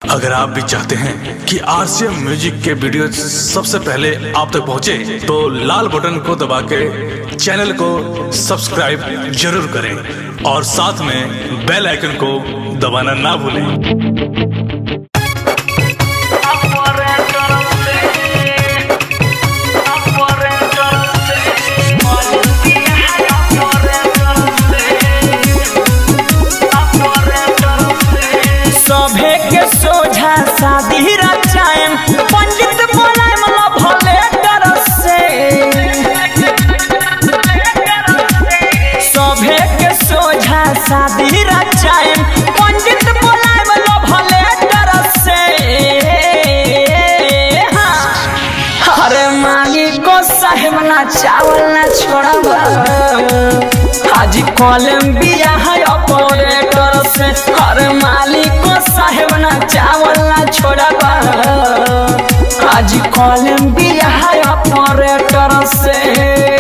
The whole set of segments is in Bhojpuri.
अगर आप भी चाहते हैं कि आरसीएम म्यूजिक के वीडियो सबसे पहले आप तक पहुंचे, तो लाल बटन को दबा के चैनल को सब्सक्राइब जरूर करें और साथ में बेल आइकन को दबाना ना भूलें। शादी रचायन पंडित बोलाय मला भले डर से सभे के सोझा शादी रचायन पंडित बोलाय मला भले डर से। अरे मालिको साहेब ना चावल ना छोड़बा हाजी कोलंबिया है ऑपरेटर से। अरे मालिको साहेब ना चावल ना छोड़बा हाजी कोलंबिया है ऑपरेटर से।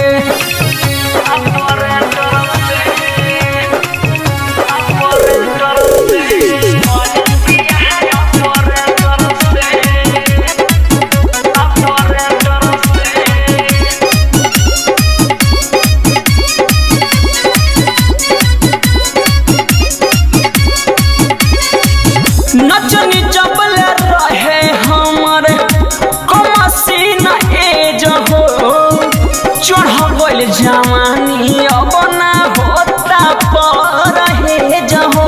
नचनी जबल रहे हमर कमसीन एज हो, चढ़ गइल जवानी अब ना होता परहेज हो।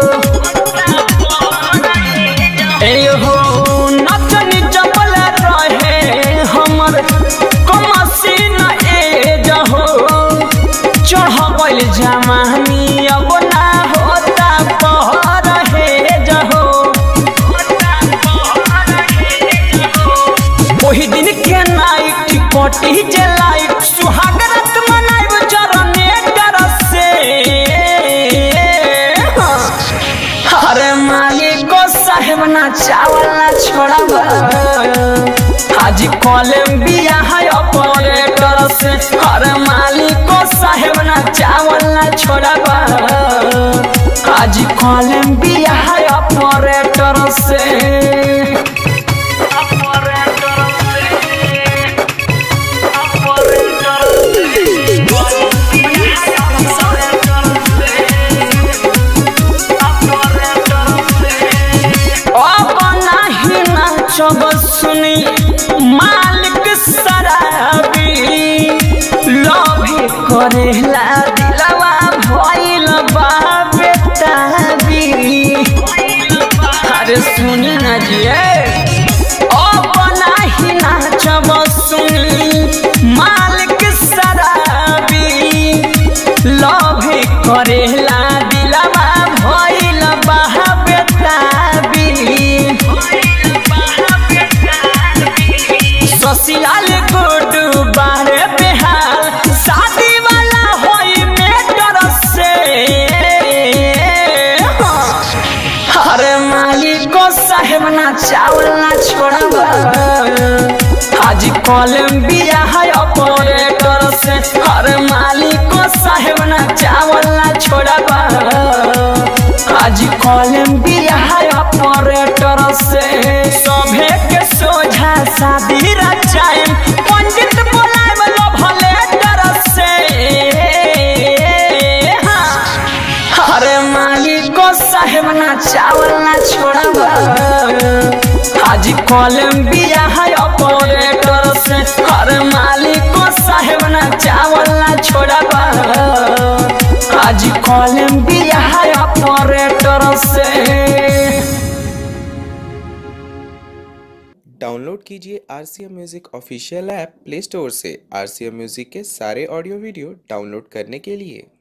नचनी जबल रहे हमर कमसीन एज हो, चढ़ गइल जवानी अब ना होता परहेज हो। वही दिन के नाइट कोटी जलाई सुहागरात मनाइब जरने डर से। अरे मालिको साहेब ना चावल ना छोड़बा हाजी कोलंबिया है ऑपरेटर से। अरे मालिको साहेब ना चावल ना छोड़बा हाजी कोलंबिया है ऑपरेटर से। सब सुनी मालिक शराबी लव करेला दिलवा भइल बा बेताबी। अरे सुनी ना जिए अब नाही नाचब सुनी मालिक शराबी लव करेला दिलवा भइल बा बेताबी। ससिलाल गुडू बारे बेहाल शादी वाला होई में डर से। अरे मालिको साहेब ना चावल ना छोड़बा हाजी कोलंबिया है ऑपरेटर से। अरे मालिको साहेब ना चावल ना छोड़बा हाजी कोलंबिया है ऑपरेटर से। सभे के सोझा शादी रचायन पंडित बोलाय मला भले डर से। अरे मालिको साहेब ना चावल ना छोड़बा हाजी कोलंबिया है ऑपरेटर से। अरे मालिको साहेब ना चावल ना छोड़बा हाजी कोलंबिया है ऑपरेटर से। डाउनलोड कीजिए RCM music official app play store से। आरसीएम म्यूजिक के सारे ऑडियो वीडियो डाउनलोड करने के लिए